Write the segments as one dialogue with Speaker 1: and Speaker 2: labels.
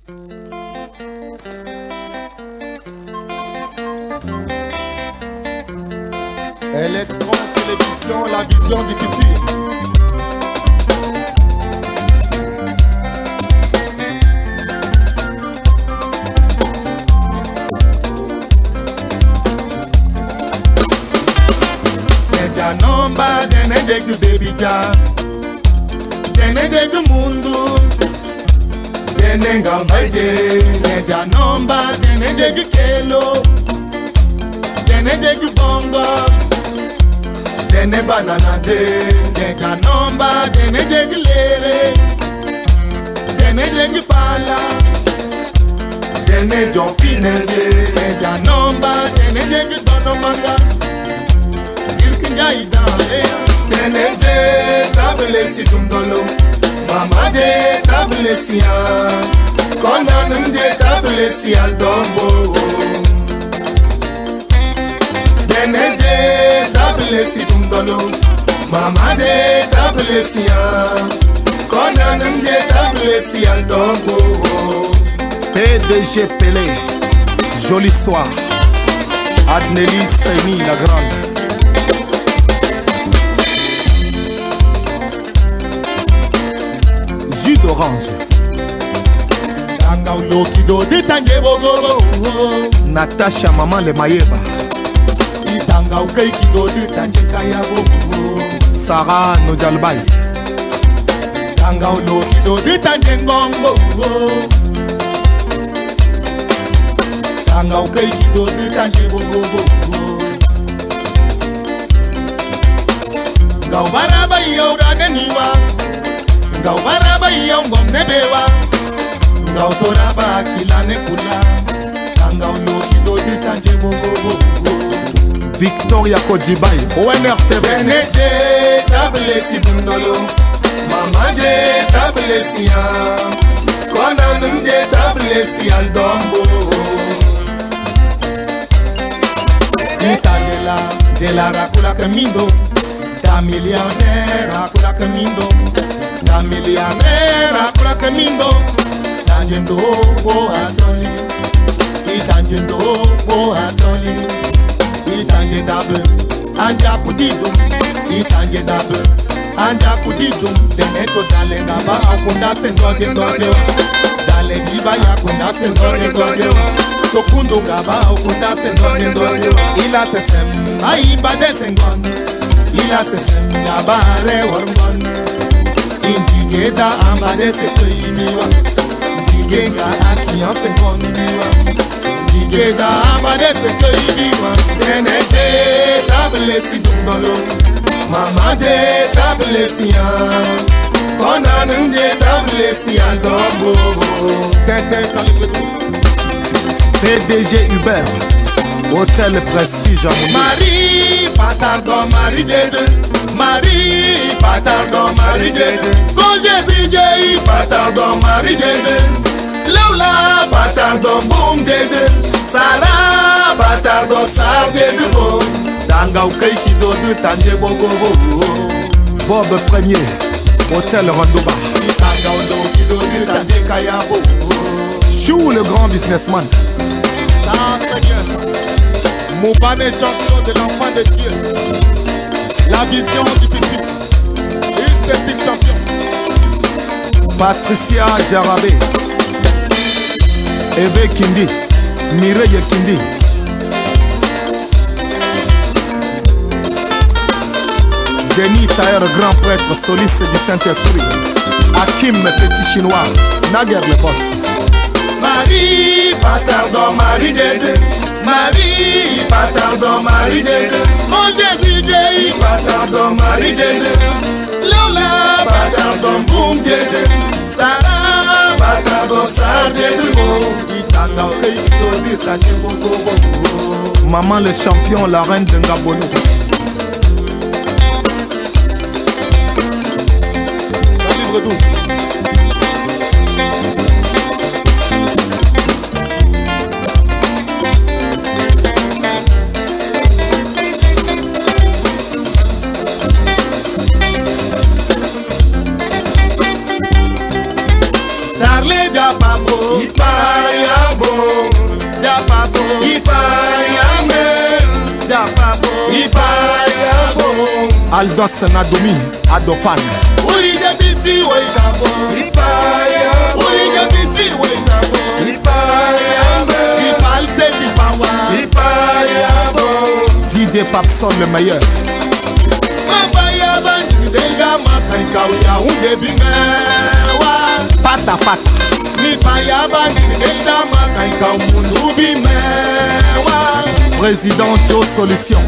Speaker 1: Electron Télévision, la vision du futur. Tenja nomba denede gu baby ja, denede gu mundu, denenga mbaje. Tenja nomba denede gu kelo, denede gu bongo. Dene banana de, dene nomba, dene jegilere, dene jegipala, dene jomfineze, dene nomba, dene jegidonomanga, irkinja idale, dene je tabelesi tumdolo, mama je tabelesi ya, konanum je tabelesi aldombo. Dene je tabelesi tumdolo, mama de tabelesi ya, konanum de tabelesi aldombo.
Speaker 2: PDG Pelé, joli soir. Adneli Seni la grande. Jus d'orange.
Speaker 1: Tanga ulokido de tanje bogobo.
Speaker 2: Natacha maman le mayeba.
Speaker 1: Tanga ukei kido de tanje kaya bogo.
Speaker 2: Sarah Nojalbay.
Speaker 1: Tanga ulokido de tanje ngombo. Tanga ukei kido de tanje bogo. Ngau baraba yaura neniwa, ngau baraba yaungom nebewa, ngau toraba kilane kula. Tanga ulokido de tanje bogo.
Speaker 2: Victoria Kodjibay, ONRTV.
Speaker 1: Dene je tabelesi bundolo, mama je tabelesi ya, konanum je tabelesi aldombo. Ita jela rakula kamindo, da millionaire rakula kamindo, da millionaire rakula kamindo, danjendo bo atoli, ita jendo bo atoli. Itanje dabe, anja kudidum. Itanje dabe, anja kudidum. Deneto dale gaba akunda sendoje doje. Dale giba yakunda sendoje doje. Tokundo gaba akunda sendoje doje. Ila sesem, aiba desengon. Ila sesem gaba re wormon. Injigeda amade sekoimiwa. Injigega akiyan sengondiwa. Geda abade seke ibiwa. Dene je tabelesi dundolo, mama je tabelesi ya, konanum je tabelesi aldombo.
Speaker 2: PDG Hubert, Hôtel Prestige à Mouni.
Speaker 1: Marie patardon Marie Dede, Marie patardon Marie Dede, Koje DJ patardon Marie Dede, Lola patardon boom Dede, Sara patardon Sar Dede bo. Tanga ukei kido de tanje bogo bogo.
Speaker 2: Bob Premier, Hôtel Randouba.
Speaker 1: Tanga undo kido de tanje kaya bogo.
Speaker 2: Chou le grand businessman.
Speaker 1: Ça c'est bien ça. Moubane champion de l'enfant de Dieu. La vision du futur. Esthétique champion.
Speaker 2: Patricia Jarabé. Ebe Kindi. Mireille Kindi. Denis Taher, grand prêtre, soliste du Saint-Esprit. Hakim, petit chinois. Naguère le boss.
Speaker 1: Marie, patardon, Marie Dede. Marie, patardon, Marie Dede. Mon Jésus, Jésus, patardon, Marie Dede. Lola, patardon, boum Dede. Sarah, patardon, Sar Dede. Itanga, ok, ito, dita, bogo.
Speaker 2: Maman le champion, la reine de Ngabolo.
Speaker 1: Livre 12. Tarle ja babo,
Speaker 2: Aldos Nadomi Adofan.
Speaker 1: Urija bisi waitabo Ipaya Urija bisi waitabo Ipaya Tipal se tipawa Ipaya
Speaker 2: DJ Papson le meilleur.
Speaker 1: Mabaya bandi delga makaika uya unde bimewa
Speaker 2: Pata pata.
Speaker 1: Mipaya bandi delga makaika umundu bimewa
Speaker 2: Président Joe Solution.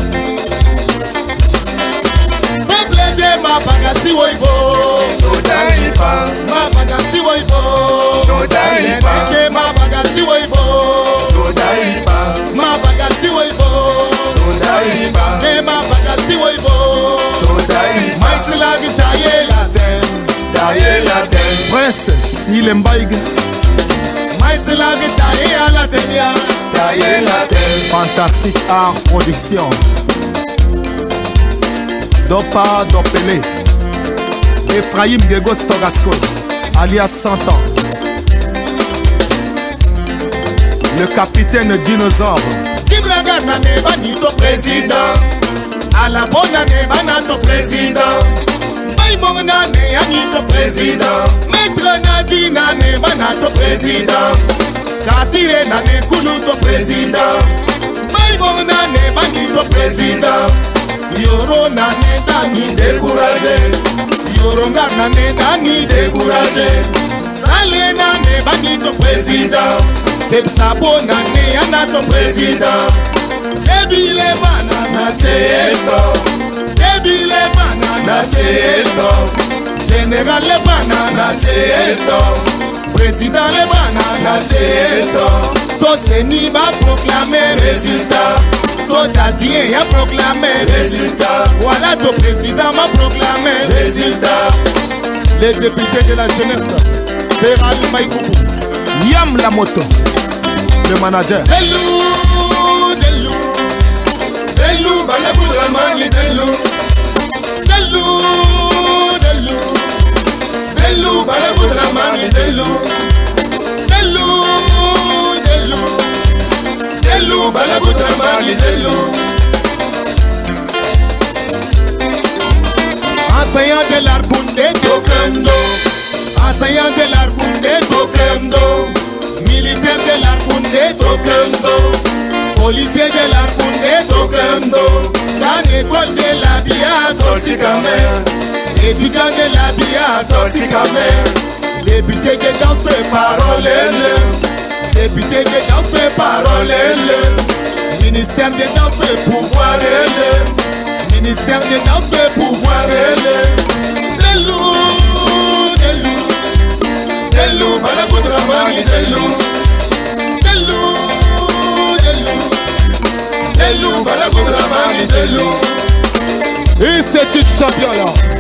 Speaker 1: Mabagasi woibo
Speaker 3: Todaipa
Speaker 1: Mabagasi woibo
Speaker 3: Todaipa
Speaker 1: Mabagasi woibo
Speaker 3: Todaipa
Speaker 1: Mabagasi woibo
Speaker 3: Todaipa
Speaker 1: Mabagasi woibo
Speaker 3: Todaipa
Speaker 1: Maisilagi taye latin
Speaker 3: Taye latin
Speaker 2: Prince Sile Mbaïg.
Speaker 1: Maisilagi taye à latin ya
Speaker 3: Taye latin
Speaker 2: Fantastique Art Production. Dopa Dopele. Ephraim Gegos Togasco, alias 100 ans. Le capitaine dinosaure.
Speaker 1: Tibraga na neba nito président À la bonne année banato président Baimong na ne anito président Maître Nadi na ne banato président Kasire na ne kuluto président Baimong na ne banito président Yoro na ne dani découragé Yoro na ne dani découragé Sale na ne banito président Tepsabo na ne anato président Debile banana teto Debile banana teto Général le banana teto Président le banana teto Toseni va proclamer résultat Totadien a proclamé résultat Voilà ton président m'a proclamé résultat
Speaker 2: Les députés de la jeunesse. Péral Maïkoubou. Yam la moto. Le manager.
Speaker 1: Delou Delou bala boudramani Delou Delou bala boudramani Delou bala boudramani Delou Enseignant de l'Arkoundé Tokendo Enseignant de l'Arkoundé Tokendo Militaire de l'Arkoundé Tokendo Policier de l'Arkoundé Tokendo Dans l'école de la BIA Torsikame Étudiant de la BIA Torsikame Député qui dans ses paroles Député qui dans ses paroles Ministère de dans ses pouvoirs Ministère de dans ses pouvoirs Delou bala boudramani Delou bala boudramani Delou
Speaker 2: Et c'est une champion là.